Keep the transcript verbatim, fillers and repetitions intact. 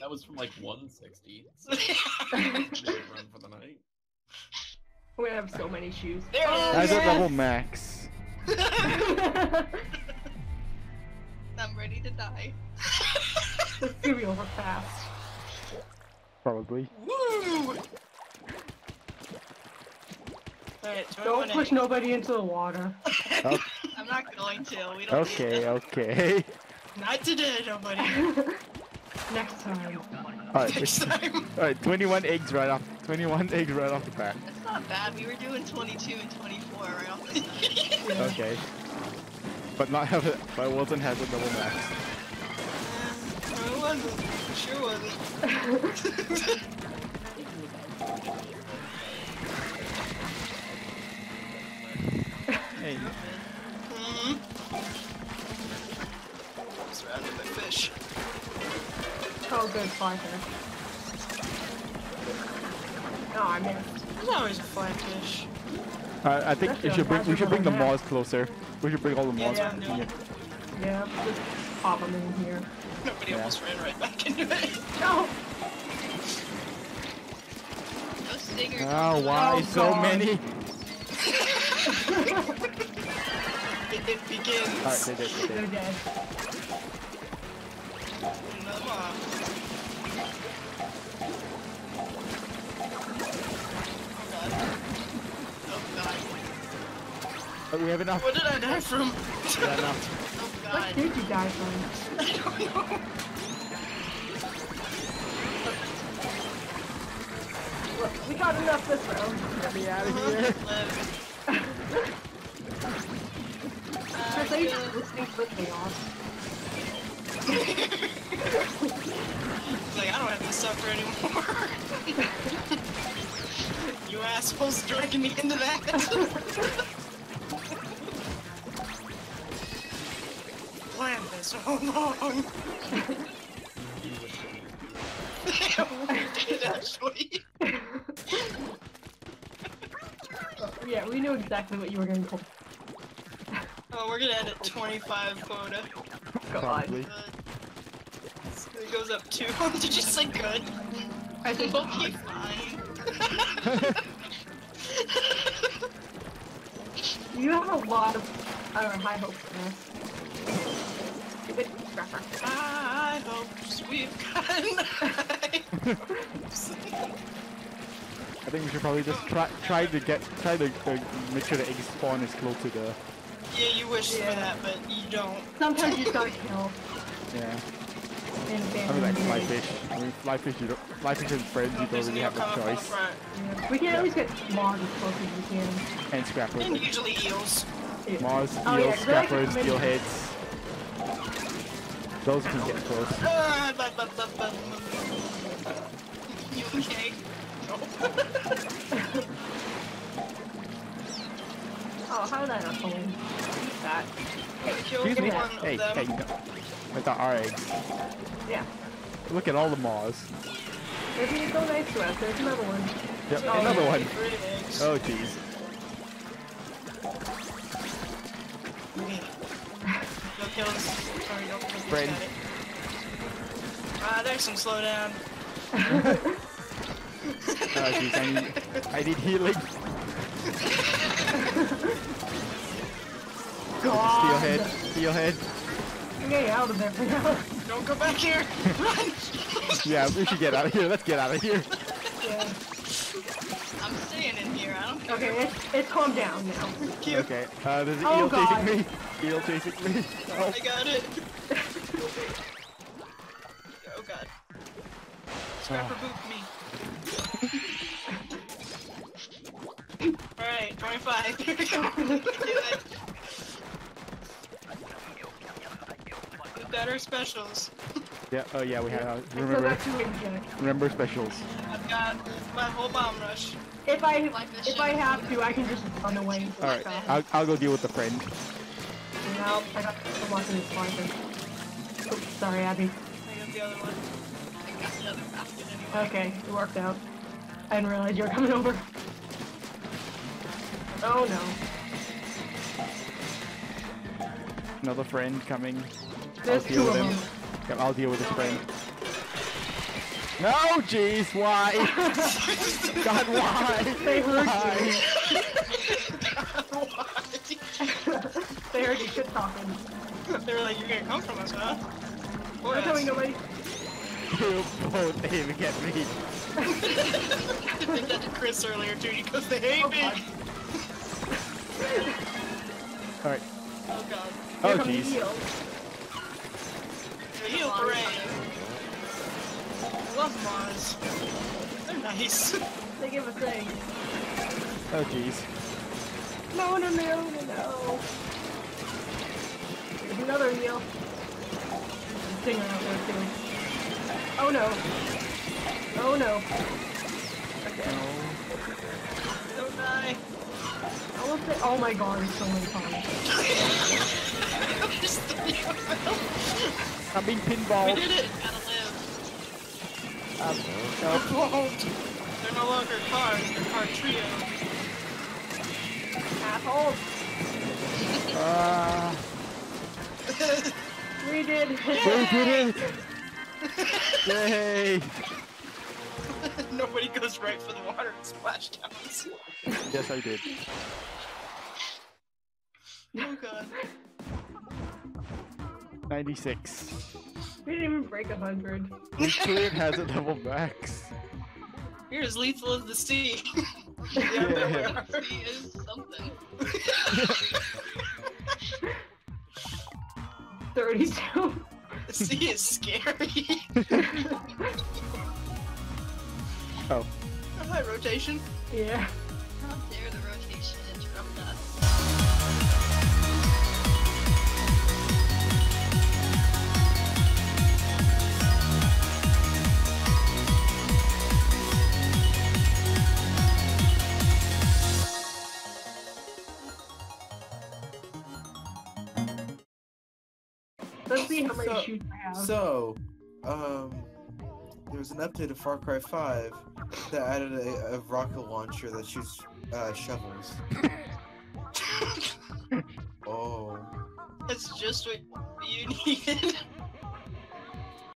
That was from like one sixty. So run for the night. We have so many shoes. There oh, it I is! got yes! double max. I'm ready to die. It's gonna be over fast. Probably. Woo! Alright, Don't push nobody into the water. Oh, I'm not going to. We don't okay, need okay. to. Not today, nobody. Next time. Alright, Next time. alright, twenty-one eggs right off. twenty-one eggs right off the bat. That's not bad. We were doing twenty-two and twenty-four right off the Yeah. Okay. But not have it. But wasn't has a double max. No, it wasn't. It sure wasn't. Hey. Mm-hmm. Surrounded by fish. Oh, good, fly fish. Oh, I missed. There's always a fly fish. Uh, I think That's you the should bring. We should bring the hazard moss closer. We should bring all the Yeah, moss. yeah, yeah. here. Yeah, just pop them in here. Nobody Yeah. almost ran right back into it. No! No stinger. Oh, why Oh, so God. many? It, it begins. Alright, they did. They They're did. dead. Another one. Oh god. Oh But we have enough. god. What did I die from? Yeah, enough. Oh What god. did you die from? I don't know. Look, we got enough this round. Get me out of here. Chris, are you just listening to the chaos? He's like, I don't have to suffer anymore. You assholes dragging me into that. Planned this so long. We did actually. Yeah, we knew exactly what you were going to pull. Oh, we're gonna end at twenty-five quota. Probably. Uh, it goes up two. Did you say good? I think Okay, fine. you have a lot of uh, high hopes for us. Stupid scrapper. I hope we've got knives. I think we should probably just try try to get try to uh, make sure the eggs spawn is close to the. Yeah, you wish Yeah. for that, but you don't. Sometimes you just gotta kill. Yeah. And I abandon mean like the fly egg. fish. I mean fly fish. You don't. Fly fish and friends. You don't There's a really new have a coming from the choice. front. Yeah. We can at least get Mars as close as we can. And scrapper. And usually eels. Yeah. Mars, Oh, eels, yeah, 'cause I like scrappers, to make- steelheads. Those can get close. Ah, but, but, but, but. You okay? No. Oh, how did I not pull in? That. Killed Excuse me. one Hey, of them. hey, no. That's our eggs. Yeah. Look at all the Mars. If you go nice to us, there's another one. Yep, Oh, another yeah. one. Three eggs. Oh jeez. No kills. Sorry, no kills. Friend. Got it. Ah, there's some slowdown. Oh jeez, I need, I need healing. God. Steelhead, steelhead. Get out of there for now. Don't go back here. Run. Yeah, we should get out of here. Let's get out of here. Yeah. I'm staying in here. I don't care. Okay, it's, it's calmed down now. Thank you. Okay, uh, there's an Oh, eel God. chasing me. Eel chasing me. Oh, I got it. Oh god. Scrapper booped me. Alright, twenty-five. Here we go. We do it. We've got our specials. yeah. Oh yeah, we have. Uh, I still remember, got two wings in it. remember specials. I've got my whole bomb rush. If I Like this if shit. I have to, I can just run away. All right, I'll I'll go deal with the friend. Now I got the one in the sponsor. Oops, sorry, Abby. I got the other one. I got the other basket anyway. Okay, it worked out. I didn't realize you were coming over. Oh no. Another friend coming. There's I'll deal two with of him. them. Yeah, I'll deal with his friend. No, jeez, why? God, why? They heard Why? They heard you shit talking. They were like, you're gonna come from us, huh? Or We're telling us. nobody. You both aiming at me. I think that to Chris earlier too. He goes, they hate Oh, me. God. Alright. Oh god. Oh, Here come the jeez. eels. The heel parade. I love Mars. They're nice. They give a thing. Oh, jeez. No, no, no, no, no. There's another eel. There's a stinger out there too. Oh no. Oh no. Okay. Don't die. I will say, oh my god, there's so many times. Just I'm being we pinballed. did it. Gotta live. Um, They're flogged. They're no longer cars. They're car trio. Assholes. uh, We did. we did it! Yay! Nobody goes right for the water and splashdowns. Yes, I did. Oh god. ninety-six. We didn't even break a hundred. Nuclear has a double max. You're as lethal as the sea. Yeah. Yeah, The sea is something. Thirty-two. the sea is scary. Oh. Oh, hi, rotation. Yeah. How dare the rotation interrupt us? Let's see how many So- shoots I have. So, um, there was an update of Far Cry five that added a, a rocket launcher that shoots uh, shovels. Oh. That's just what you needed.